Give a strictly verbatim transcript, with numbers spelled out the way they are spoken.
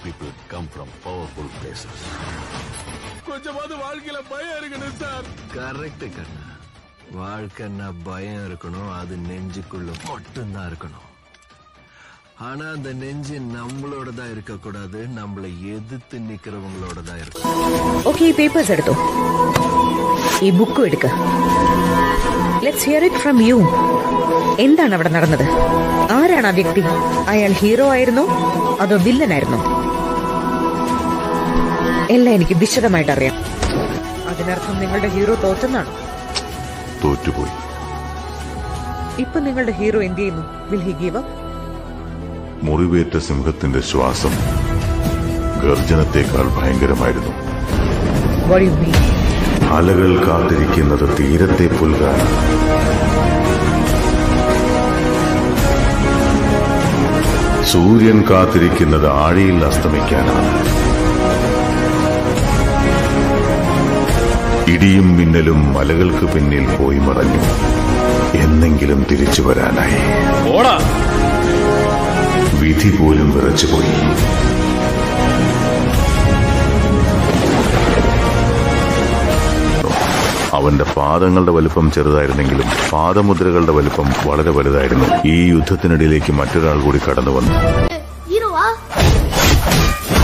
people come from powerful places. கொஞ்சமாவது வாழ்க்கையில பயம் இருக்கணும் சார். கரெக்ட் கண்ணா. வாழ்க்கைன்னா பயம் இருக்கணும், அது நெஞ்சுக்குள்ள மட்டும்தான் இருக்கணும். ஆனா அந்த நெஞ்சு நம்மளோட தான் இருக்க கூடாது, நம்மளை எதிர்த்து நிக்கிறவங்களோட தான் இருக்கணும். ഓക്കേ, ഈ പേപ്പേഴ്സ് എടുത്തോ, ഈ ബുക്കും എടുക്ക. Let's hear it from you. എന്താണ് അവിടെ നടന്നത്? ആരാണ് ആ വ്യക്തി? അയാൾ ഹീറോ ആയിരുന്നോ അതോ വില്ലനായിരുന്നോ? എല്ലാം എനിക്ക് വിശദമായിട്ട് അറിയാം. അതിനർത്ഥം നിങ്ങളുടെ ഹീറോ തോറ്റെന്നാണ്. തോറ്റുപോയി. ഇപ്പൊ നിങ്ങളുടെ ഹീറോ എന്ത് ചെയ്യുന്നു? Will he give up? മുറിവേറ്റ സിംഹത്തിന്റെ ശ്വാസം ഗർജനത്തെക്കാൾ ഭയങ്കരമായിരുന്നു. What do you mean? അലകൾ കാത്തിരിക്കുന്നത് തീരത്തെ പുൽകാൻ. സൂര്യൻ കാത്തിരിക്കുന്നത് ആഴിയിൽ അസ്തമിക്കാനാണ്. ഇടിയും മിന്നലും മലകൾക്ക് പിന്നിൽ പോയി മറഞ്ഞു, എന്നെങ്കിലും തിരിച്ചു വരാനായി. വിധി പോലും വിറച്ചുപോയി. അവന്റെ പാദങ്ങളുടെ വലുപ്പം ചെറുതായിരുന്നെങ്കിലും പാദമുദ്രകളുടെ വലുപ്പം വളരെ വലുതായിരുന്നു. ഈ യുദ്ധത്തിനിടയിലേക്ക് മറ്റൊരാൾ കൂടി കടന്നു വന്നു.